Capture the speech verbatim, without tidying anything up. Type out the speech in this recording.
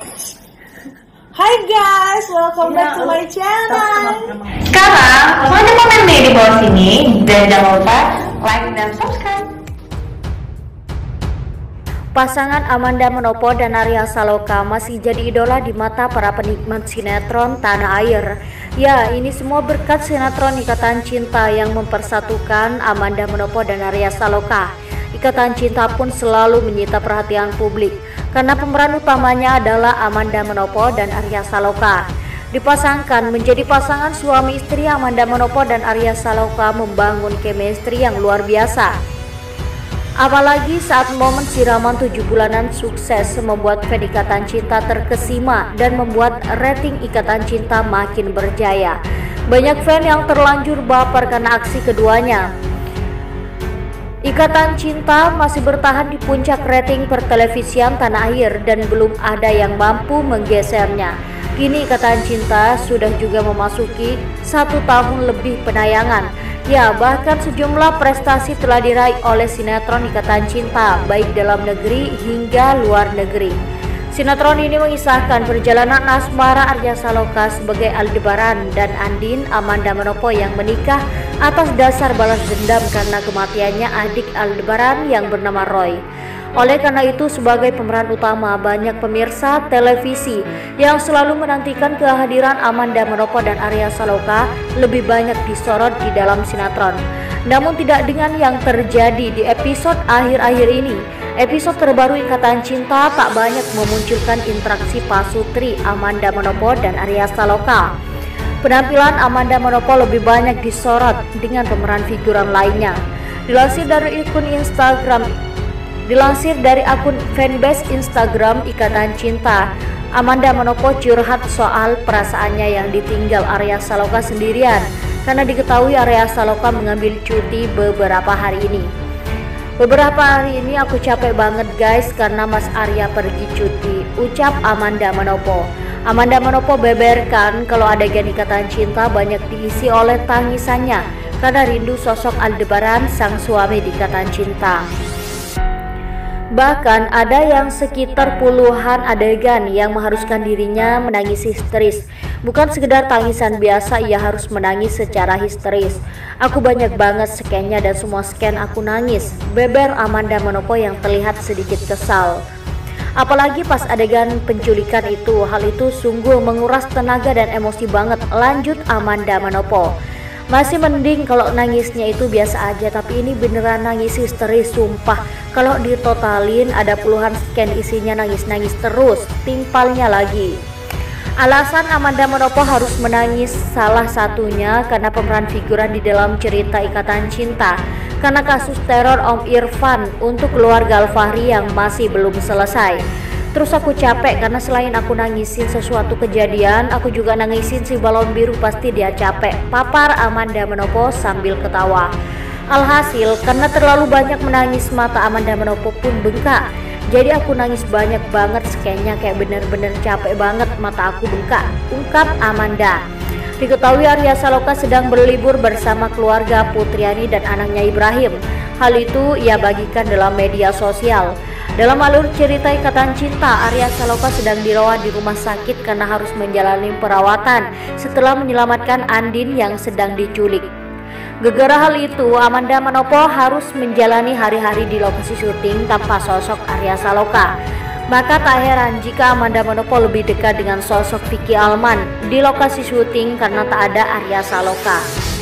Hai guys, welcome back to my channel. Sekarang langsung aja komen nih di bawah sini dan jangan lupa like dan subscribe. Pasangan Amanda Manopo dan Arya Saloka masih jadi idola di mata para penikmat sinetron tanah air. Ya, ini semua berkat sinetron Ikatan Cinta yang mempersatukan Amanda Manopo dan Arya Saloka. Ikatan Cinta pun selalu menyita perhatian publik karena pemeran utamanya adalah Amanda Manopo dan Arya Saloka. Dipasangkan menjadi pasangan suami istri, Amanda Manopo dan Arya Saloka membangun chemistry yang luar biasa. Apalagi saat momen siraman tujuh bulanan sukses membuat fan Ikatan Cinta terkesima dan membuat rating Ikatan Cinta makin berjaya. Banyak fan yang terlanjur baper karena aksi keduanya. Ikatan Cinta masih bertahan di puncak rating pertelevisian tanah air dan belum ada yang mampu menggesernya. Kini Ikatan Cinta sudah juga memasuki satu tahun lebih penayangan. Ya, bahkan sejumlah prestasi telah diraih oleh sinetron Ikatan Cinta, baik dalam negeri hingga luar negeri. Sinetron ini mengisahkan perjalanan asmara Arya Saloka sebagai Aldebaran dan Andin Amanda Manopo yang menikah atas dasar balas dendam karena kematiannya adik Aldebaran yang bernama Roy. Oleh karena itu, sebagai pemeran utama, banyak pemirsa televisi yang selalu menantikan kehadiran Amanda Manopo dan Arya Saloka lebih banyak disorot di dalam sinetron. Namun tidak dengan yang terjadi di episode akhir-akhir ini. Episode terbaru Ikatan Cinta tak banyak memunculkan interaksi pasutri Amanda Manopo dan Arya Saloka. Penampilan Amanda Manopo lebih banyak disorot dengan pemeran figuran lainnya. Dilansir dari akun Instagram Dilansir dari akun fanbase Instagram Ikatan Cinta, Amanda Manopo curhat soal perasaannya yang ditinggal Arya Saloka sendirian karena diketahui Arya Saloka mengambil cuti beberapa hari ini. Beberapa hari ini aku capek banget guys karena Mas Arya pergi cuti, ucap Amanda Manopo. Amanda Manopo beberkan kalau adegan Ikatan Cinta banyak diisi oleh tangisannya karena rindu sosok Aldebaran sang suami di Ikatan Cinta. Bahkan ada yang sekitar puluhan adegan yang mengharuskan dirinya menangis histeris. Bukan sekedar tangisan biasa, ia harus menangis secara histeris. Aku banyak banget scan-nya dan semua scan aku nangis, beber Amanda Manopo yang terlihat sedikit kesal. Apalagi pas adegan penculikan itu, hal itu sungguh menguras tenaga dan emosi banget, lanjut Amanda Manopo. Masih mending kalau nangisnya itu biasa aja, tapi ini beneran nangis histeris sumpah. Kalau ditotalin ada puluhan scan isinya nangis-nangis terus, timpalnya lagi. Alasan Amanda Manopo harus menangis salah satunya karena pemeran figuran di dalam cerita Ikatan Cinta, karena kasus teror Om Irfan untuk keluarga Al-Fahri yang masih belum selesai. Terus aku capek karena selain aku nangisin sesuatu kejadian, aku juga nangisin si balon biru, pasti dia capek, papar Amanda Manopo sambil ketawa. Alhasil karena terlalu banyak menangis, mata Amanda Manopo pun bengkak. Jadi aku nangis banyak banget, scan-nya kayak bener-bener capek banget, mata aku bengkak, ungkap Amanda. Diketahui Arya Saloka sedang berlibur bersama keluarga Putriani dan anaknya Ibrahim. Hal itu ia bagikan dalam media sosial. Dalam alur cerita Ikatan Cinta, Arya Saloka sedang dirawat di rumah sakit karena harus menjalani perawatan setelah menyelamatkan Andin yang sedang diculik. Gegara hal itu, Amanda Manopo harus menjalani hari-hari di lokasi syuting tanpa sosok Arya Saloka. Maka tak heran jika Amanda Manopo lebih dekat dengan sosok Vicky Alman di lokasi syuting karena tak ada Arya Saloka.